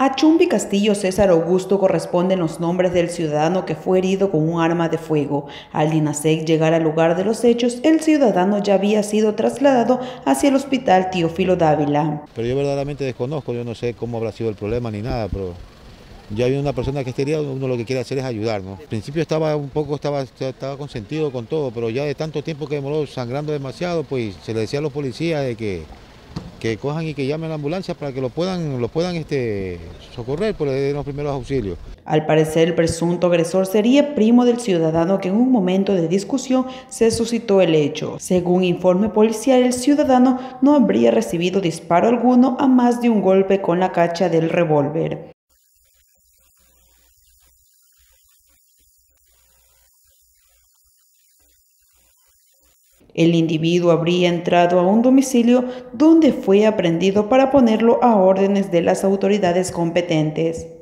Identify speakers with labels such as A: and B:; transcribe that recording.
A: A Chumbi Castillo César Augusto corresponden los nombres del ciudadano que fue herido con un arma de fuego. Al DINASEC llegar al lugar de los hechos, el ciudadano ya había sido trasladado hacia el hospital Teófilo Dávila.
B: Pero yo verdaderamente desconozco, yo no sé cómo habrá sido el problema ni nada, pero ya hay una persona que esté herida, uno lo que quiere hacer es ayudar, ¿no? Al principio estaba consentido con todo, pero ya de tanto tiempo que demoró sangrando demasiado, pues se le decía a los policías de que cojan y que llamen a la ambulancia para que lo puedan socorrer, por le den los primeros auxilios.
A: Al parecer, el presunto agresor sería primo del ciudadano que en un momento de discusión se suscitó el hecho. Según informe policial, el ciudadano no habría recibido disparo alguno a más de un golpe con la cacha del revólver. El individuo habría entrado a un domicilio donde fue aprehendido para ponerlo a órdenes de las autoridades competentes.